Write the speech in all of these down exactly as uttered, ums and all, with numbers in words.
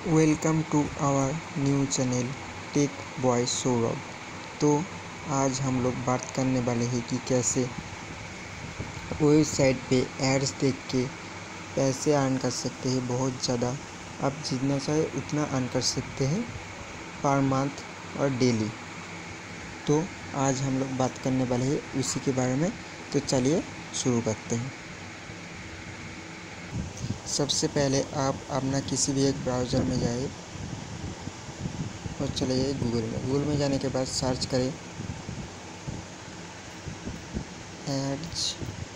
Welcome to our new channel tech boy Saurabh. तो आज हम लोग बात करने वाले हैं कि कैसे वेबसाइट पे एड्स देख के पैसे अर्न कर सकते हैं। बहुत ज़्यादा आप जितना चाहे उतना अर्न कर सकते हैं पर मंथ और डेली। तो आज हम लोग बात करने वाले हैं उसी के बारे में। तो चलिए शुरू करते हैं। सबसे पहले आप अपना किसी भी एक ब्राउज़र में जाइए और चले जाइए गूगल में। गूगल में जाने के बाद सर्च करें एड्स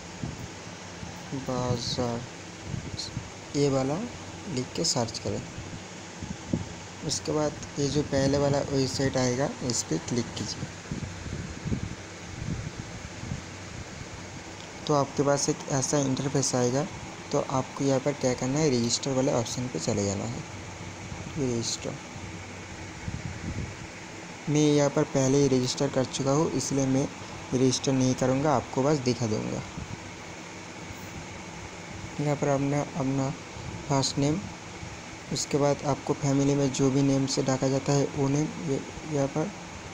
बाज़ार, ये वाला लिख के सर्च करें। उसके बाद ये जो पहले वाला वेबसाइट आएगा इस पर क्लिक कीजिए। तो आपके पास एक ऐसा इंटरफेस आएगा। तो आपको यहाँ पर क्या करना है, रजिस्टर वाले ऑप्शन पे चले जाना है। ये रजिस्टर, मैं यहाँ पर पहले ही रजिस्टर कर चुका हूँ इसलिए मैं रजिस्टर नहीं करूँगा, आपको बस दिखा दूँगा। यहाँ पर अपना अपना फर्स्ट नेम, उसके बाद आपको फैमिली में जो भी नेम से डाका जाता है वो नेम, यहाँ पर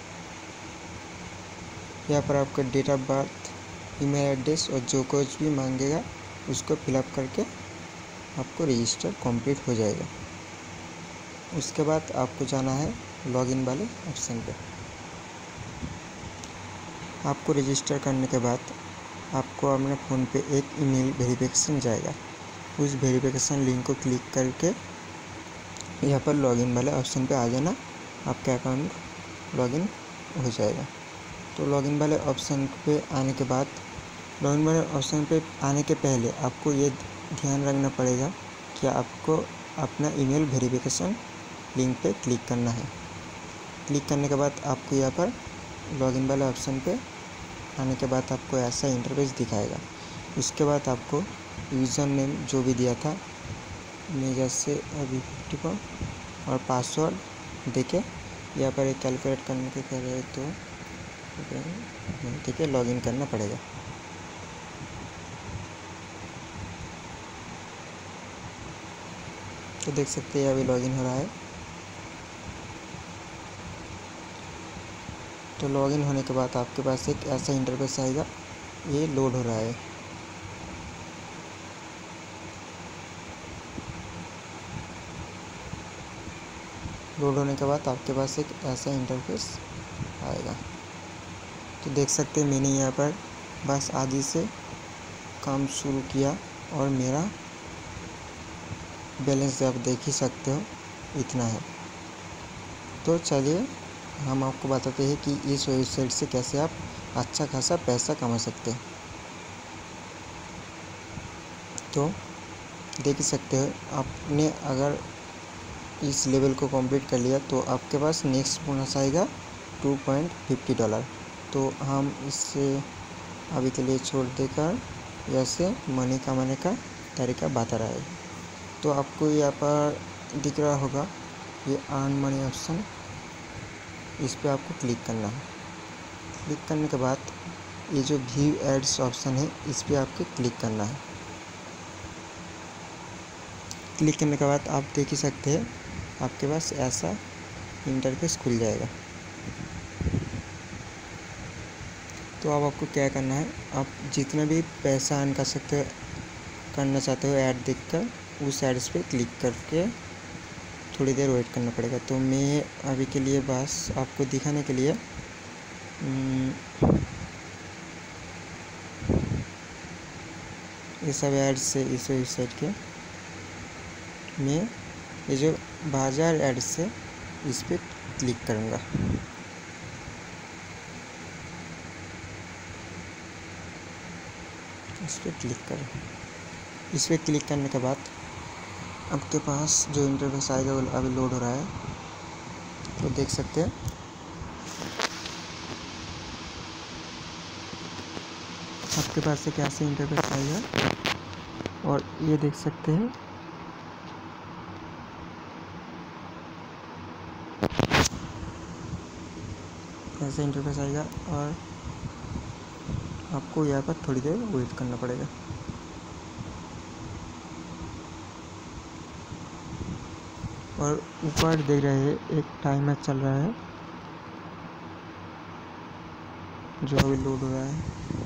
यहाँ पर आपका date of birth, email address और जो कुछ भी मांगेगा उसको फिलअप करके आपको रजिस्टर कंप्लीट हो जाएगा। उसके बाद आपको जाना है लॉगिन वाले ऑप्शन पे। आपको रजिस्टर करने के बाद आपको अपने फ़ोन पे एक ईमेल वेरिफिकेशन जाएगा। उस वेरिफिकेशन लिंक को क्लिक करके यहाँ पर लॉगिन वाले ऑप्शन पे आ जाना, आपका अकाउंट लॉगिन हो जाएगा। तो लॉगिन वाले ऑप्शन पे आने के बाद लॉगिन वाले ऑप्शन पे आने के पहले आपको ये ध्यान रखना पड़ेगा कि आपको अपना ईमेल वेरिफिकेशन लिंक पे क्लिक करना है। क्लिक करने के बाद आपको यहाँ पर लॉगिन वाले ऑप्शन पे आने के बाद आपको ऐसा इंटरफेस दिखाएगा। उसके बाद आपको यूज़र नेम जो भी दिया था, मैं जैसे अभी फिफ्टी को और पासवर्ड देके यहाँ पर एक कैलकुलेट करने के करे तो ठीक है, लॉगिन करना पड़ेगा। तो देख सकते हैं अभी लॉगिन हो रहा है। तो लॉगिन होने के बाद आपके पास एक ऐसा इंटरफेस आएगा, ये लोड हो रहा है। लोड होने के बाद आपके पास एक ऐसा इंटरफेस आएगा। तो देख सकते हैं मैंने यहाँ पर बस आदि से काम शुरू किया और मेरा बैलेंस आप देख ही सकते हो इतना है। तो चलिए हम आपको बताते हैं कि इस वेबसाइट से कैसे आप अच्छा खासा पैसा कमा सकते हैं। तो देख ही सकते हो, आपने अगर इस लेवल को कंप्लीट कर लिया तो आपके पास नेक्स्ट बोनस आएगा टू पॉइंट फिफ्टी डॉलर। तो हम इससे अभी के लिए छोड़ देकर ऐसे मनी कमाने का तरीका बता रहा है। तो आपको यहाँ पर दिख रहा होगा ये अर्न मनी ऑप्शन, इस पर आपको क्लिक करना है। क्लिक करने के बाद ये जो व्यू एड्स ऑप्शन है इस पर आपको क्लिक करना है। क्लिक करने के बाद आप देख ही सकते हैं आपके पास ऐसा इंटरफेस खुल जाएगा। तो अब आपको क्या करना है, आप जितना भी पैसा अर्न कर सकते करना चाहते हो ऐड देखकर उस एड्स पे क्लिक करके थोड़ी देर वेट करना पड़ेगा। तो मैं अभी के लिए बस आपको दिखाने के लिए ये सब एड्स से इस वेबसाइट के मैं ये जो बाज़ार एड्स से इस पर क्लिक करूँगा। इस पर क्लिक करें। इस पर क्लिक करने के बाद आपके पास जो इंटरफेस आएगा वो अभी लोड हो रहा है। तो देख सकते हैं आपके पास एक ऐसे इंटरफेस आएगा और ये देख सकते हैं ऐसा इंटरफेस आएगा और आपको यहाँ पर थोड़ी देर वेट करना पड़ेगा। और ऊपर देख रहे हैं एक टाइमर चल रहा है जो अभी लोड हो रहा है।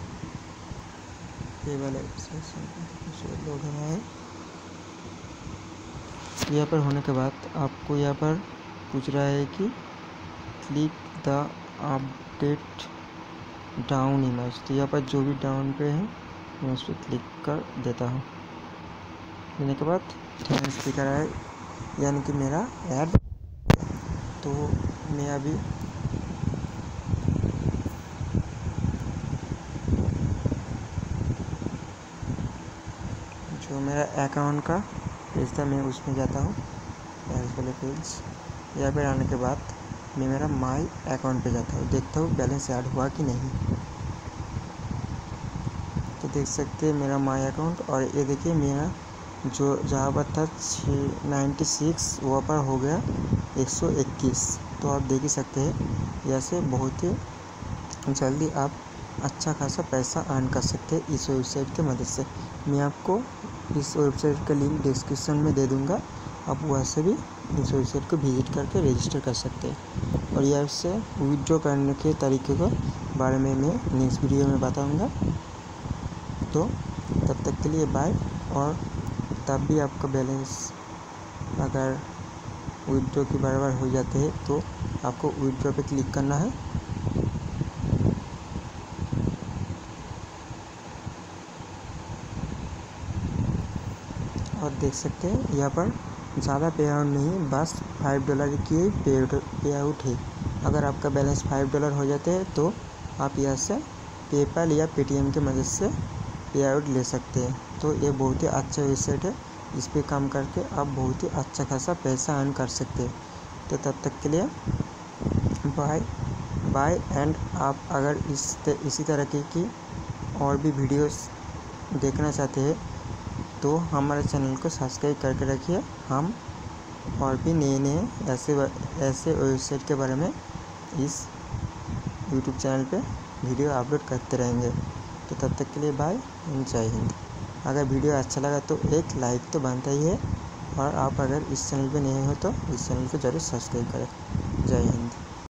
ये वाला सेशन लोड हो रहा है। यहाँ पर होने के बाद आपको यहाँ पर पूछ रहा है कि click the update down image. तो यहाँ पर जो भी डाउन पे है मैं उस पर क्लिक कर देता हूँ। देने के बाद थैंक्स दिखा रहा है, यानी कि मेरा ऐड। तो मैं अभी जो मेरा अकाउंट का पेज था मैं उसमें जाता हूँ, बैलेंस वाले पेज। यहाँ पर आने के बाद मैं मेरा माई अकाउंट पे जाता हूँ, देखता हूँ बैलेंस ऐड हुआ कि नहीं। तो देख सकते हैं मेरा माई अकाउंट, और ये देखिए मेरा जो जहाँ पर था छः नाइन्टी सिक्स वहाँ पर हो गया एक सौ इक्कीस। तो आप देख ही सकते हैं ऐसे बहुत ही जल्दी आप अच्छा खासा पैसा अर्न कर सकते हैं इस वेबसाइट की मदद से। मैं आपको इस वेबसाइट का लिंक डिस्क्रिप्शन में दे दूँगा, आप वहाँ से भी इस वेबसाइट को विजिट करके रजिस्टर कर सकते हैं। और यहाँ से विड्रॉ करने के तरीके के बारे में मैं नेक्स्ट वीडियो में बताऊँगा। तो तब तक के लिए बाय। और तब भी आपका बैलेंस अगर विड्रॉ की बार बार हो जाते हैं तो आपको विड्रॉ पे क्लिक करना है। और देख सकते हैं यहाँ पर ज़्यादा पे आउट नहीं, बस फाइव डॉलर की पे पे आउट है। अगर आपका बैलेंस फाइव डॉलर हो जाते हैं तो आप यहाँ से पेपैल या पेटीएम की मदद से पे आउट ले सकते हैं। तो ये बहुत ही अच्छा वेबसाइट है, इस पर काम करके आप बहुत ही अच्छा खासा पैसा अर्न कर सकते हैं। तो तब तक के लिए बाय बाय। एंड आप अगर इस इसी तरह की और भी वीडियोस देखना चाहते हैं तो हमारे चैनल को सब्सक्राइब करके रखिए। हम और भी नए नए ऐसे ऐसे वेबसाइट के बारे में इस यूट्यूब चैनल पे वीडियो अपलोड करते रहेंगे। तो तब तक के लिए बाय एंड जय हिंद। अगर वीडियो अच्छा लगा तो एक लाइक तो बनता ही है, और आप अगर इस चैनल पे नए हो तो इस चैनल को ज़रूर सब्सक्राइब करें। जय हिंद।